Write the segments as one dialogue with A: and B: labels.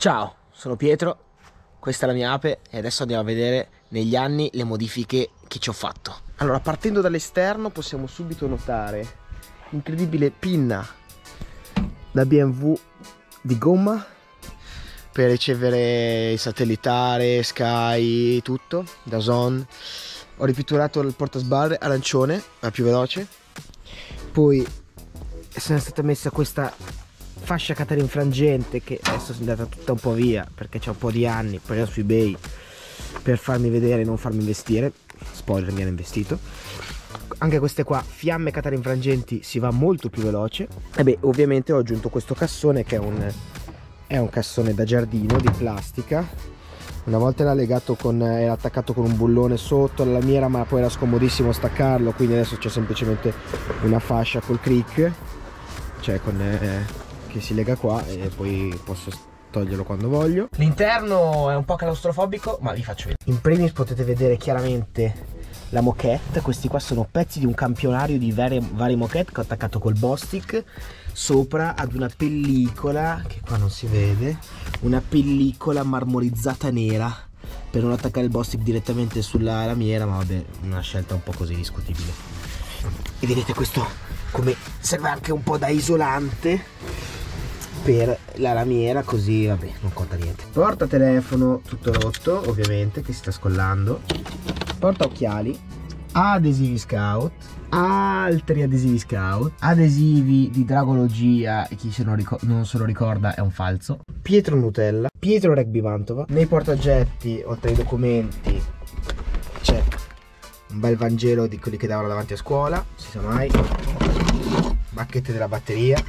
A: Ciao, sono Pietro, questa è la mia ape e adesso andiamo a vedere negli anni le modifiche che ci ho fatto. Allora, partendo dall'esterno possiamo subito notare l'incredibile pinna da BMW di gomma per ricevere il satellitare, Sky, tutto, DAZN. Ho ripitturato il portasbarre arancione, la più veloce. Poi è stata messa questa fascia catarinfrangente che adesso è andata tutta un po' via perché c'è un po' di anni, presa su eBay per farmi vedere e non farmi investire. Spoiler, mi hanno investito. Anche queste qua, fiamme catarinfrangenti, si va molto più veloce. E beh, ovviamente ho aggiunto questo cassone che è un cassone da giardino di plastica. Una volta era legato era attaccato con un bullone sotto alla lamiera, ma poi era scomodissimo staccarlo, quindi adesso c'è semplicemente una fascia col crick, cioè che si lega qua e poi posso toglierlo quando voglio. L'interno è un po' claustrofobico, ma vi faccio vedere. In primis potete vedere chiaramente la moquette. Questi qua sono pezzi di un campionario di vari moquette che ho attaccato col Bostik sopra ad una pellicola che qua non si vede, una pellicola marmorizzata nera per non attaccare il Bostik direttamente sulla lamiera, ma vabbè, una scelta un po' così discutibile. E vedete questo come serve anche un po' da isolante per la lamiera, così vabbè, non conta niente. Porta telefono tutto rotto, ovviamente, che si sta scollando. Porta occhiali, adesivi Scout, altri adesivi Scout, adesivi di Dragologia, e chi non se lo ricorda è un falso. Pietro Nutella, Pietro Rugby Mantova. Nei portaoggetti, oltre ai documenti, c'è un bel Vangelo di quelli che davano davanti a scuola, non si sa mai. Bacchette della batteria,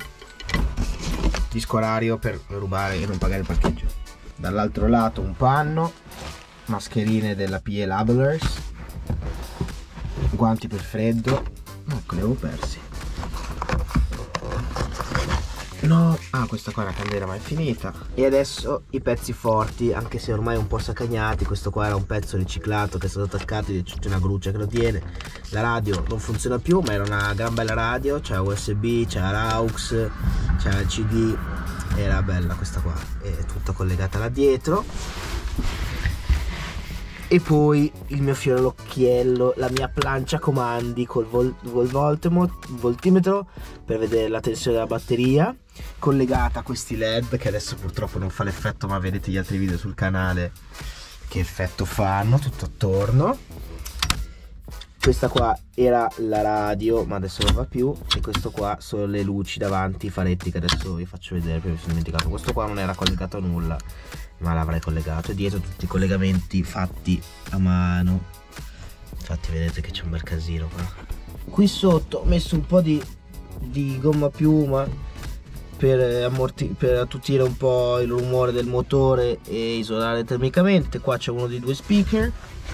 A: disco orario per rubare e non pagare il parcheggio. Dall'altro lato un panno, mascherine della PE Labelers, guanti per freddo. Ecco, li avevo persi. No, questa qua è una candela ma è finita. E adesso i pezzi forti, anche se ormai un po' saccagnati. Questo qua era un pezzo riciclato che è stato attaccato e c'è una gruccia che lo tiene. La radio non funziona più, ma era una gran bella radio, c'era USB, c'era l'aux, c'era il CD, era bella questa qua, è tutta collegata là dietro. E poi il mio fiore all'occhiello, la mia plancia comandi col voltimetro per vedere la tensione della batteria, collegata a questi LED che adesso purtroppo non fa l'effetto, ma vedete gli altri video sul canale che effetto fanno tutto attorno. Questa qua era la radio, ma adesso non va più. E questo qua sono le luci davanti, i faretti che adesso vi faccio vedere perché mi sono dimenticato. Questo qua non era collegato a nulla, ma l'avrei collegato. E dietro tutti i collegamenti fatti a mano. Infatti vedete che c'è un bel casino qua. Qui sotto ho messo un po' di gomma piuma per attutire un po' il rumore del motore e isolare termicamente. Qua c'è uno dei due speaker.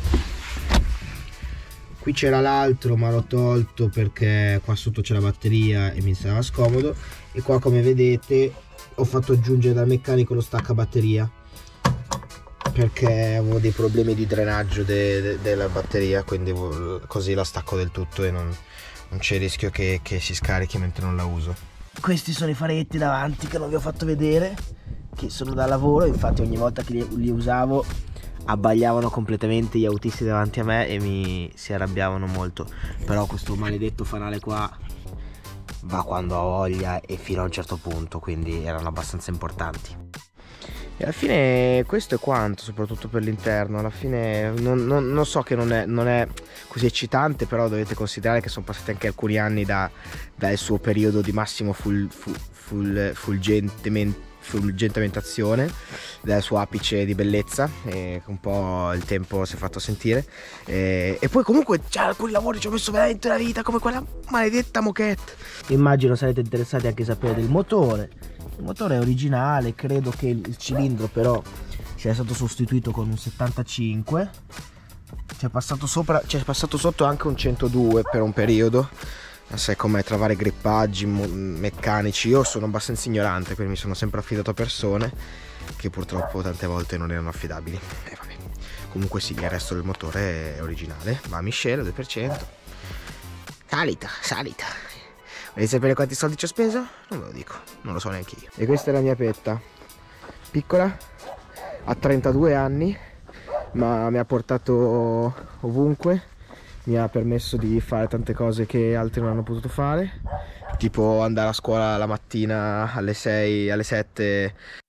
A: Qui c'era l'altro, ma l'ho tolto perché qua sotto c'è la batteria e mi stava scomodo. E qua, come vedete, ho fatto aggiungere dal meccanico lo stacca batteria perché avevo dei problemi di drenaggio della batteria, quindi così la stacco del tutto e non c'è il rischio che si scarichi mentre non la uso. Questi sono i faretti davanti che non vi ho fatto vedere, che sono da lavoro. Infatti ogni volta che li usavo abbagliavano completamente gli autisti davanti a me e si arrabbiavano molto. Però questo maledetto fanale qua va quando ho voglia e fino a un certo punto, quindi erano abbastanza importanti. E alla fine questo è quanto, soprattutto per l'interno. Alla fine non so che non è così eccitante, però dovete considerare che sono passati anche alcuni anni dal suo periodo di massimo fulgentamentazione, dal suo apice di bellezza, e un po' il tempo si è fatto sentire, e poi comunque già alcuni lavori ci ho messo veramente una vita, come quella maledetta moquette. Immagino sarete interessati anche a sapere del motore. Il motore è originale, credo che il cilindro però sia stato sostituito con un 75. C'è passato sotto anche un 102 per un periodo. Sai com'è tra vari grippaggi meccanici. Io sono abbastanza ignorante, quindi mi sono sempre affidato a persone che purtroppo tante volte non erano affidabili. Vabbè. Comunque sì, il resto del motore è originale. Va a miscela 2%. Salita. Volete sapere quanti soldi ci ho speso? Non ve lo dico, non lo so neanche io. E questa è la mia petta. piccola, ha 32 anni, ma mi ha portato ovunque, mi ha permesso di fare tante cose che altri non hanno potuto fare, tipo andare a scuola la mattina alle 6, alle 7